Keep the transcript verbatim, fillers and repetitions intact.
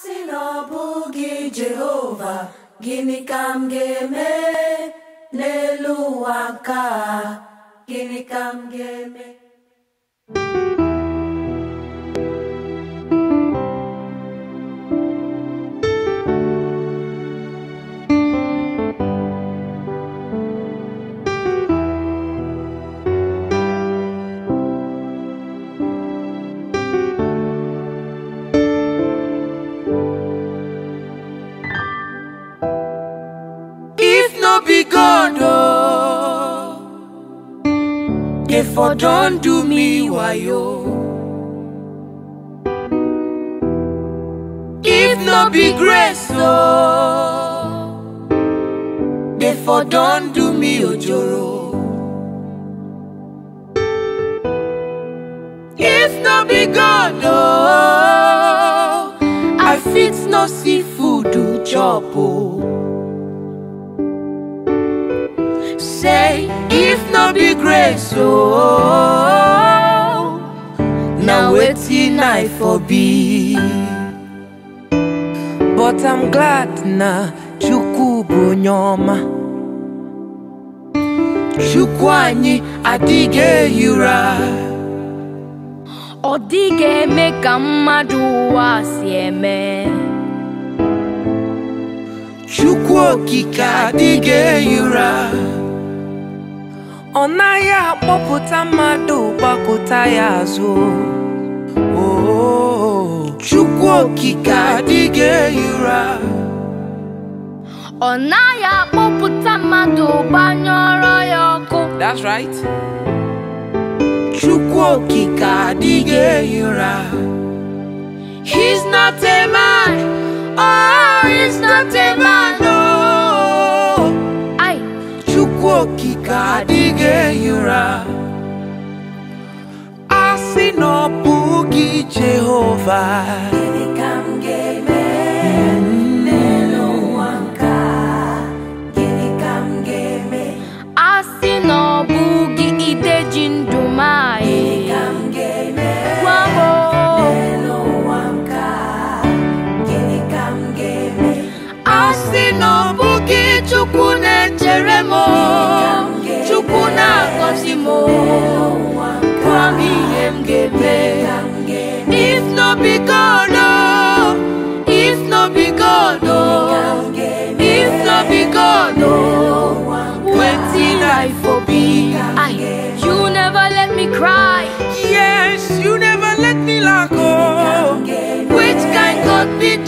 Asị na ọ bụghị Jehova, gịnị ka m ga-eme n'elu ụwa nke a? Gịnị ka m ga-eme? Be God, oh, therefore don't do me wayo. If no be grace, oh, therefore don't do me ojoro. If no be God, oh, I fit no see food to chop, oh. Say, if no be grace, oh, now waiting I for be. But I'm glad na Chukwu bụ nyoma. Chukwu anyị adịghị yura. Ọ dịghị eme ka mmadụ ụwa si eme. Chukwu okike adịghị yura. Ọ naghị akpọpụta mmadụ gbakọta ya azụ. Oh, Chukwu okike adịghị yura. Ọ naghị akpọpụta mmadụ gbanyụrụ ya ọkụ. That's right. Chukwu okike adịghị yura. He's not a man. Oh, he's not a man. No. Aye. Chukwu okike adịghị yura. Asị na ọ bụghị Jehova, Gịnị ka m ga-eme n'elu ụwa nke a? Gịnị ka m ga-eme? Asị na ọ bụghị ideji ndụ m anyị. Gịnị ka m ga-eme Gwa m, oh. n'elu ụwa nke a? Gịnị ka m ga-eme? asị na ọ bụghị Chukwu na-echere m, Chukwu na-agọzi m. Gwa m ihe m ga-eme. If no be God, oh, if no be God, oh, if no be God, oh, wetin I for be? Aye. You never let me cry. Yes, you never let me laugh, oh. Which kind God be